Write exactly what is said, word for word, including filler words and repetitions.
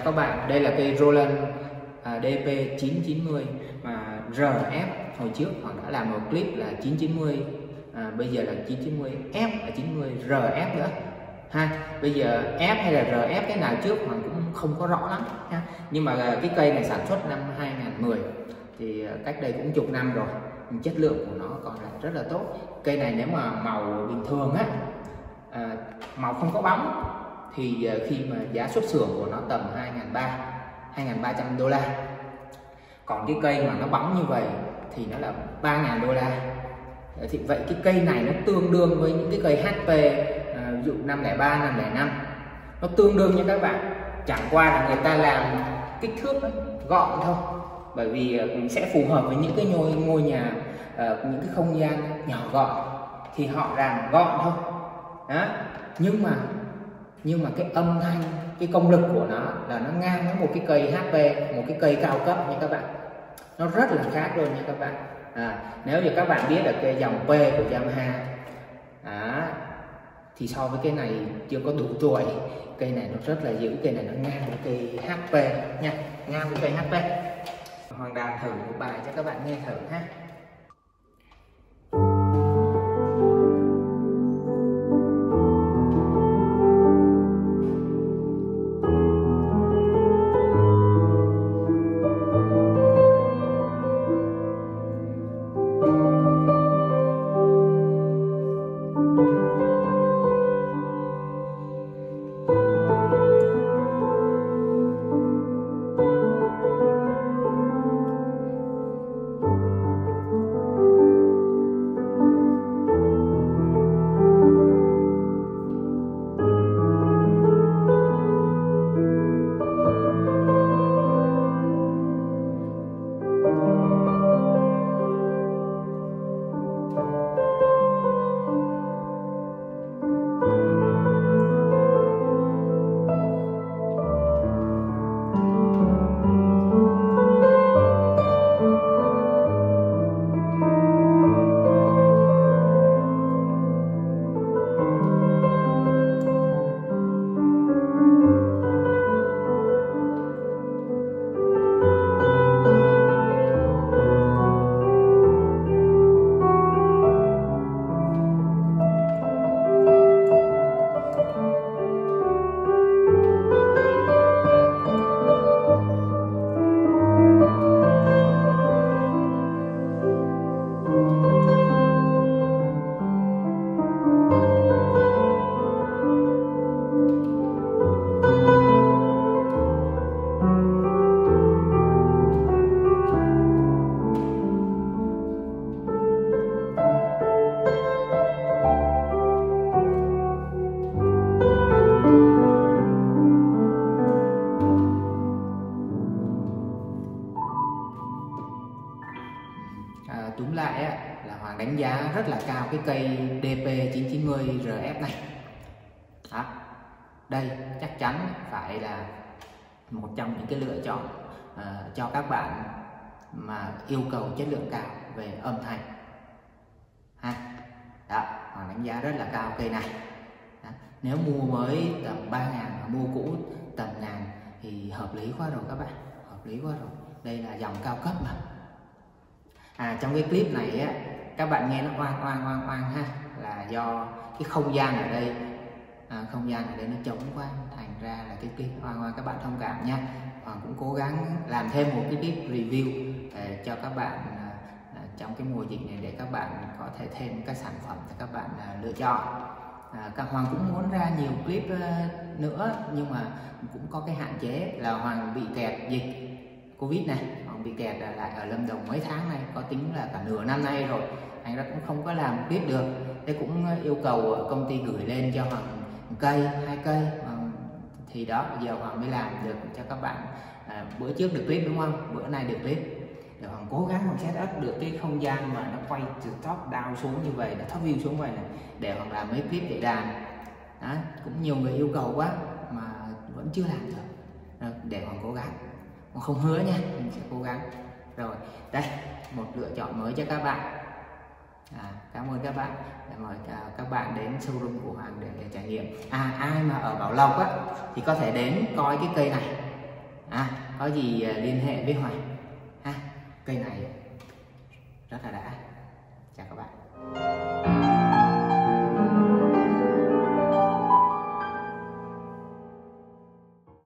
các bạn, đây là cây Roland à, đê pê chín chín mươi mà rờ ép hồi trước Hoàng đã làm một clip là chín chín mươi, à, bây giờ là chín chín mươi F là chín mươi rờ ép nữa ha. Bây giờ F hay là rờ ép cái nào trước Hoàng cũng không có rõ lắm ha. Nhưng mà cái cây này sản xuất năm hai nghìn không trăm mười thì cách đây cũng chục năm rồi, chất lượng của nó còn là rất là tốt. Cây này nếu mà màu bình thường á, à, màu không có bóng thì khi mà giá xuất xưởng của nó tầm hai nghìn ba trăm đô la. Còn cái cây mà nó bóng như vậy thì nó là ba nghìn đô la. Thì vậy cái cây này nó tương đương với những cái cây hát pê à, ví dụ năm không ba, năm không năm, nó tương đương như các bạn, chẳng qua là người ta làm kích thước đó, gọn thôi, bởi vì sẽ phù hợp với những cái ngôi ngôi nhà uh, những cái không gian nhỏ gọn thì họ làm gọn thôi đó. Nhưng mà nhưng mà cái âm thanh, cái công lực của nó là nó ngang với một cái cây hát pê, một cái cây cao cấp nha các bạn, nó rất là khác luôn nha các bạn. À, nếu như các bạn biết được cái dòng P của Yamaha à, thì so với cái này chưa có đủ tuổi, cây này nó rất là dữ, cây này nó ngang với cây hát pê nha, ngang với cây hát pê. Hoàng đàn thử một bài cho các bạn nghe thử ha. À, túm lại á, là Hoàng đánh giá rất là cao cái cây đê pê chín chín mươi rờ ép này. Đó. Đây chắc chắn phải là một trong những cái lựa chọn uh, cho các bạn mà yêu cầu chất lượng cao về âm thanh ha. Đó, Hoàng đánh giá rất là cao cây này. Đó. Nếu mua mới tầm ba ngàn mà mua cũ tầm ngàn thì hợp lý quá rồi các bạn, hợp lý quá rồi. Đây là dòng cao cấp mà. À, trong cái clip này á, các bạn nghe nó oang oang oang oang ha, là do cái không gian ở đây, à, không gian ở đây nó trống quá, thành ra là cái clip oang oang, các bạn thông cảm nha. Hoàng cũng cố gắng làm thêm một cái clip review để cho các bạn à, à, trong cái mùa dịch này, để các bạn có thể thêm các sản phẩm để các bạn à, lựa chọn. À, các Hoàng cũng muốn ra nhiều clip uh, nữa, nhưng mà cũng có cái hạn chế là Hoàng bị kẹt dịch Covid này, Hoàng bị kẹt lại ở Lâm Đồng mấy tháng này, có tính là cả nửa năm nay rồi, thành ra cũng không có làm clip được. Thế cũng yêu cầu công ty gửi lên cho Hoàng một cây, hai cây, thì đó giờ Hoàng mới làm được cho các bạn. À, bữa trước được clip đúng không, bữa nay được clip, để Hoàng cố gắng Hoàng set up được cái không gian mà nó quay từ top down xuống như vậy, nó top view xuống vậy này, để Hoàng làm mấy clip để đàn. Đó, cũng nhiều người yêu cầu quá mà vẫn chưa làm được. Đó, để Hoàng cố gắng, Hoàng không hứa nha, mình sẽ cố gắng. Rồi đây một lựa chọn mới cho các bạn. À, cảm ơn các bạn, mời các bạn đến showroom của Hoàng để, để trải nghiệm. À, ai mà ở Bảo Lộc á thì có thể đến coi cái cây này à, có gì liên hệ với Hoàng ha. Cây này rất là đã. Chào các bạn.